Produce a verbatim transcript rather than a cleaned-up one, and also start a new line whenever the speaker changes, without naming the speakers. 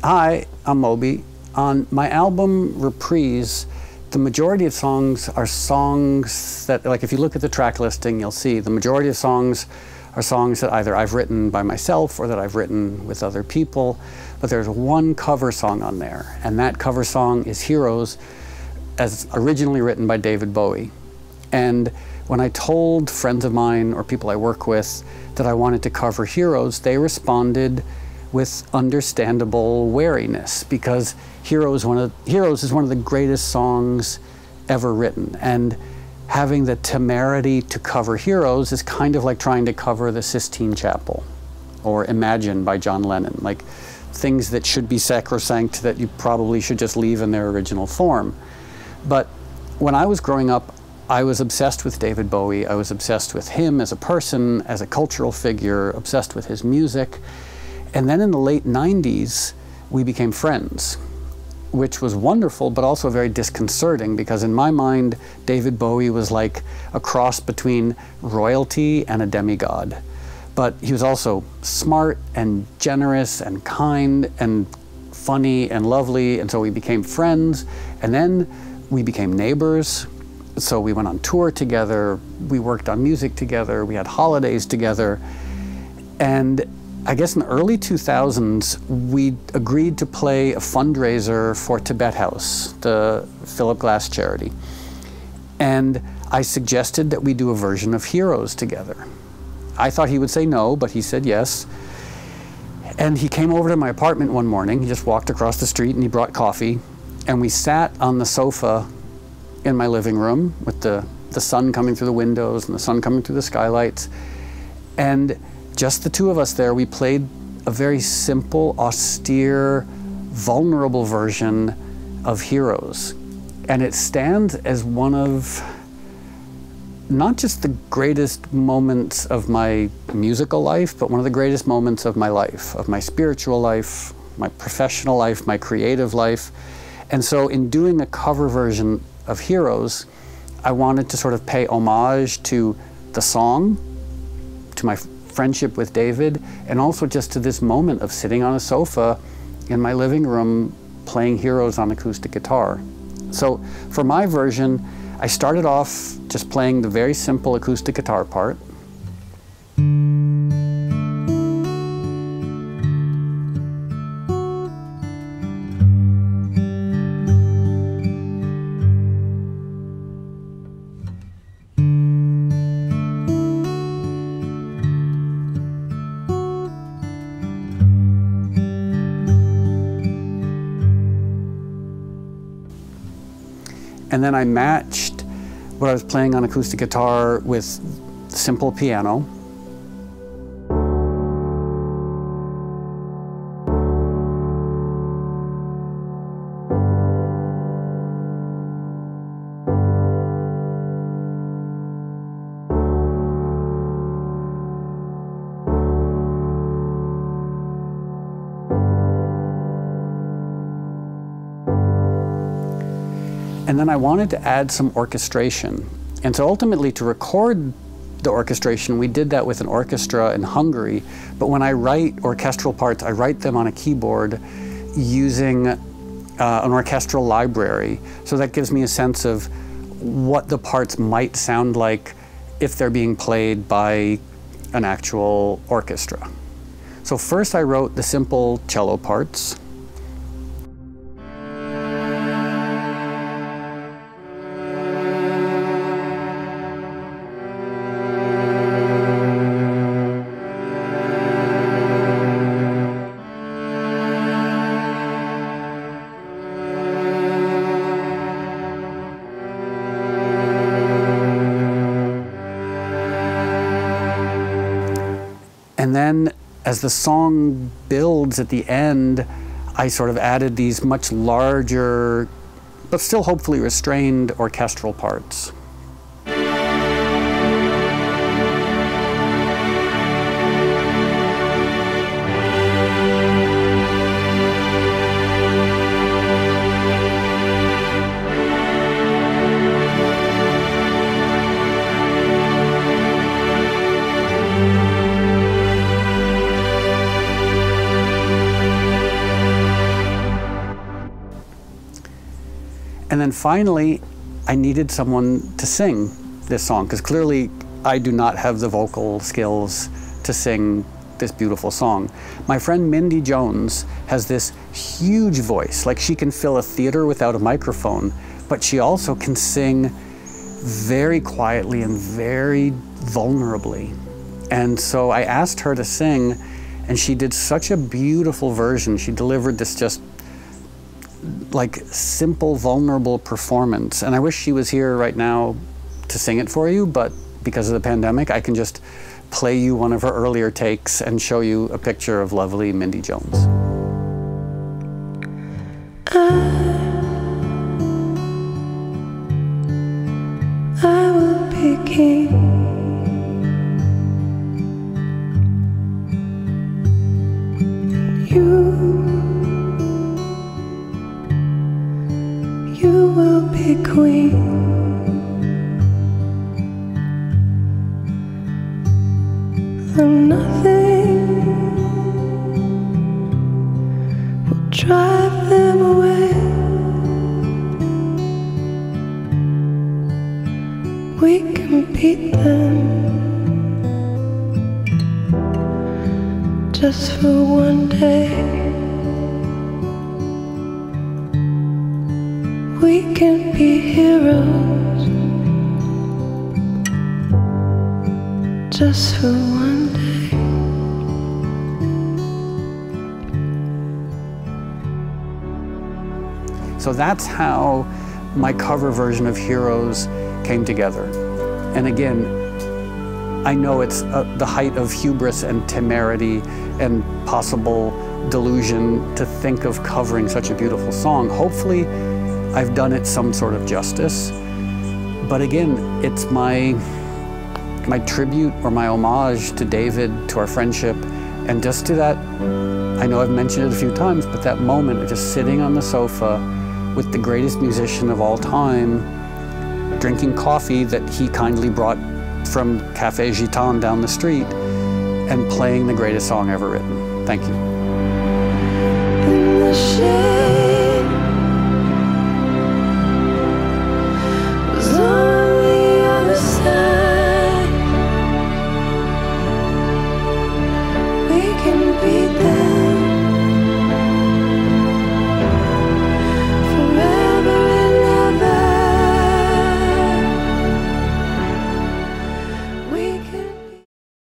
Hi, I'm Moby. On my album Reprise, the majority of songs are songs that, like if you look at the track listing, you'll see the majority of songs are songs that either I've written by myself or that I've written with other people. But there's one cover song on there, and that cover song is Heroes, as originally written by David Bowie. And when I told friends of mine or people I work with that I wanted to cover Heroes, they responded with understandable wariness, because Heroes, one of, Heroes is one of the greatest songs ever written. And having the temerity to cover Heroes is kind of like trying to cover the Sistine Chapel or Imagine by John Lennon, like things that should be sacrosanct that you probably should just leave in their original form. But when I was growing up, I was obsessed with David Bowie. I was obsessed with him as a person, as a cultural figure, obsessed with his music. And then in the late nineties, we became friends, which was wonderful, but also very disconcerting, because in my mind, David Bowie was like a cross between royalty and a demigod. But he was also smart and generous and kind and funny and lovely, and so we became friends. And then we became neighbors. So we went on tour together, we worked on music together, we had holidays together. And I guess in the early two thousands, we agreed to play a fundraiser for Tibet House, the Philip Glass charity. And I suggested that we do a version of Heroes together. I thought he would say no, but he said yes. And he came over to my apartment one morning. He just walked across the street and he brought coffee. And we sat on the sofa in my living room with the, the sun coming through the windows and the sun coming through the skylights. And just the two of us there, we played a very simple, austere, vulnerable version of Heroes. And it stands as one of not just the greatest moments of my musical life, but one of the greatest moments of my life, of my spiritual life, my professional life, my creative life. And so in doing a cover version of Heroes, I wanted to sort of pay homage to the song, to my friendship with David, and also just to this moment of sitting on a sofa in my living room playing Heroes on acoustic guitar. So for my version, I started off just playing the very simple acoustic guitar part. And then I matched what I was playing on acoustic guitar with simple piano. And then I wanted to add some orchestration. And so ultimately, to record the orchestration, we did that with an orchestra in Hungary. But when I write orchestral parts, I write them on a keyboard using uh, an orchestral library. So that gives me a sense of what the parts might sound like if they're being played by an actual orchestra. So first I wrote the simple cello parts. And then as the song builds at the end, I sort of added these much larger, but still hopefully restrained orchestral parts. And then finally, I needed someone to sing this song, because clearly I do not have the vocal skills to sing this beautiful song. My friend Mindy Jones has this huge voice, like she can fill a theater without a microphone, but she also can sing very quietly and very vulnerably. And so I asked her to sing, and she did such a beautiful version. She delivered this just like simple, vulnerable performance. And I wish she was here right now to sing it for you, but because of the pandemic, I can just play you one of her earlier takes and show you a picture of lovely Mindy Jones.
I, I will be king. You, you will be queen. And nothing will drive them away. We can beat them just for one day. We can be heroes just for one day.
So that's how my cover version of Heroes came together. And again, I know it's uh, the height of hubris and temerity and possible delusion to think of covering such a beautiful song. Hopefully, I've done it some sort of justice. But again, it's my my tribute or my homage to David, to our friendship, and just to that, I know I've mentioned it a few times, but that moment of just sitting on the sofa with the greatest musician of all time, drinking coffee that he kindly brought from Café Gitan down the street, and playing the greatest song ever written. Thank you.
In the shade was on the other side. We can beat them.